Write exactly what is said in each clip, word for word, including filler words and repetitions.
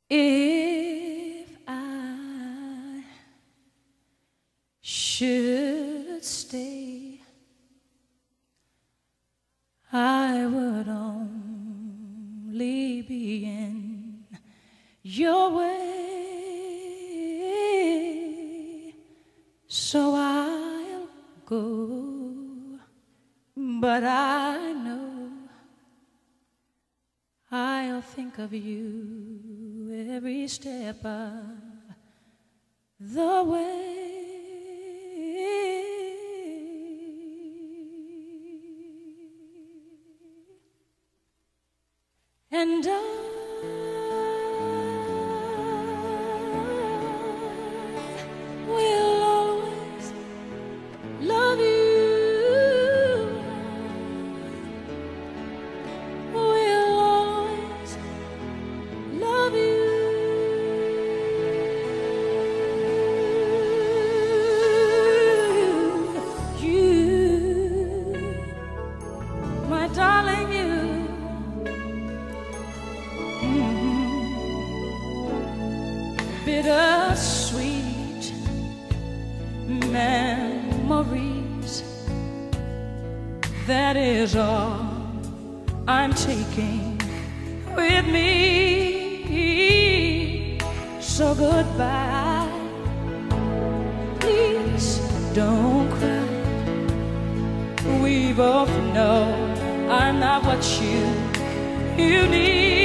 If I should stay, I would only be in your way, so I'll go, but I know I'll think of you every step of the way. And I will always love you. Will always love you. You, my darling, you. Bittersweet memories, that is all I'm taking with me. So goodbye, please don't cry. We both know I'm not what you, you need.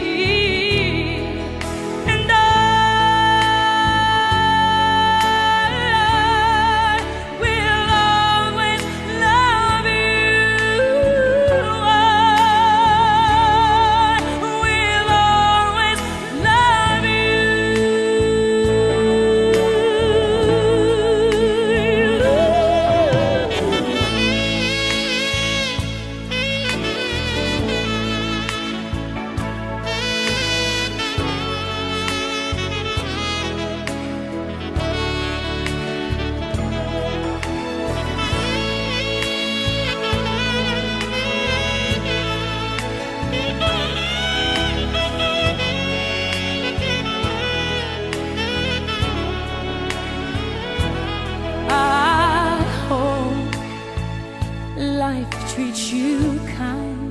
Life treats you kind,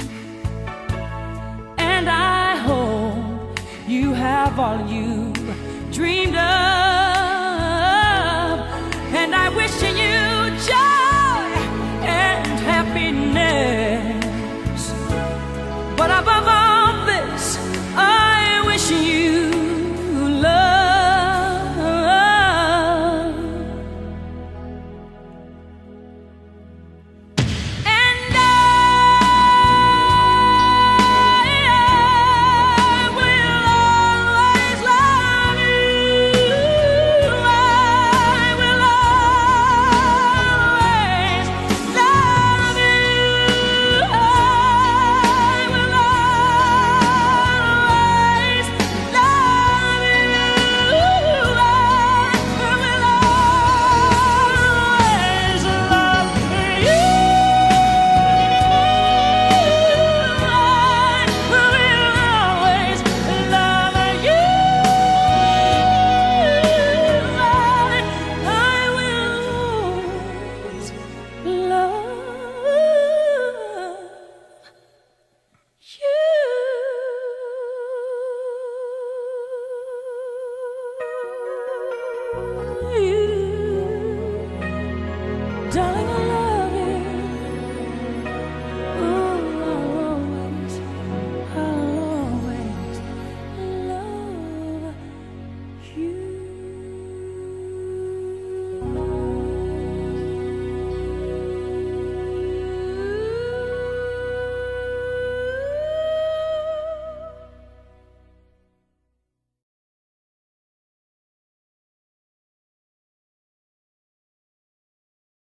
and I hope you have all you dreamed of, and I wish you joy and happiness, but above all